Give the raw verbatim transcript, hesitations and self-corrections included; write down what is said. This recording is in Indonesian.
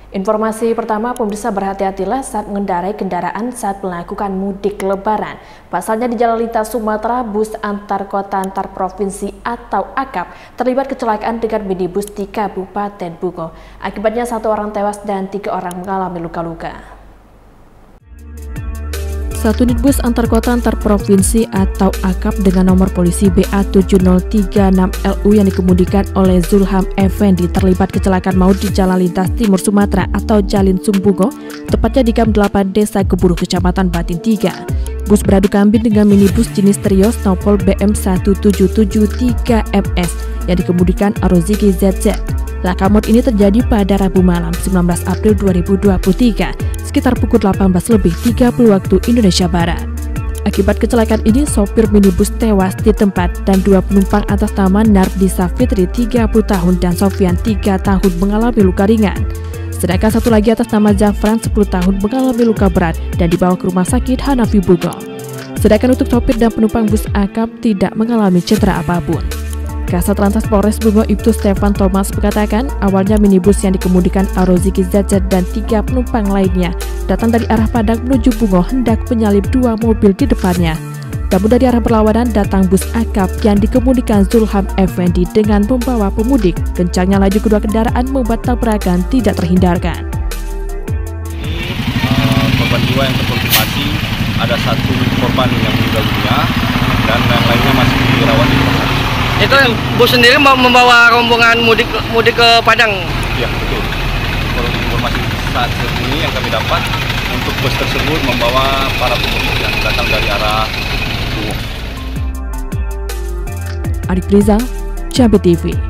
Informasi pertama, pemirsa berhati-hatilah saat mengendarai kendaraan saat melakukan mudik lebaran. Pasalnya di Jalan Lintas Sumatera, bus antar kota antar provinsi atau A K A P terlibat kecelakaan dengan minibus di Kabupaten Bungo. Akibatnya satu orang tewas dan tiga orang mengalami luka-luka. Satu unit bus antar kota antar provinsi atau A K A P dengan nomor polisi B A tujuh nol tiga enam L U yang dikemudikan oleh Zulham Effendi terlibat kecelakaan maut di Jalan Lintas Timur Sumatera atau Jalin Sumbungo, tepatnya di Kam delapan Desa Keburuh, Kecamatan Batin tiga. Bus beradu kambing dengan minibus jenis Trios Nopol B M satu tujuh tujuh tiga M S yang dikemudikan Aroziki Z Z. Laka maut ini terjadi pada Rabu malam sembilan belas April dua ribu dua puluh tiga sekitar pukul delapan belas lebih tiga puluh waktu Indonesia Barat. Akibat kecelakaan ini, sopir minibus tewas di tempat dan dua penumpang atas nama Nardisa Fitri tiga puluh tahun dan Sofian tiga tahun mengalami luka ringan. Sedangkan satu lagi atas nama Zafran sepuluh tahun mengalami luka berat dan dibawa ke rumah sakit Hanafi Bungo. Sedangkan untuk sopir dan penumpang bus A K A P tidak mengalami cedera apapun. Kasat Lantas Polres Bungo Ibtu Stefan Thomas mengatakan awalnya minibus yang dikemudikan Aroziki Z Z dan tiga penumpang lainnya datang dari arah Padang menuju Bungo hendak menyalip dua mobil di depannya. Namun dari arah berlawanan datang bus A K A P yang dikemudikan Zulham Effendi dengan membawa pemudik. Kencangnya laju kedua kendaraan membuat tabrakan tidak terhindarkan. Uh, korban jiwa yang terkonfirmasi ada satu korban yang meninggal dunia dan yang lainnya masih dirawat di rumah sakit. Itu yang bus sendiri membawa rombongan mudik mudik ke Padang? Iya, betul. Informasi saat ini yang kami dapat untuk bus tersebut membawa para pemudik yang datang dari arah Bungo. Adik Rizal, Jambi T V.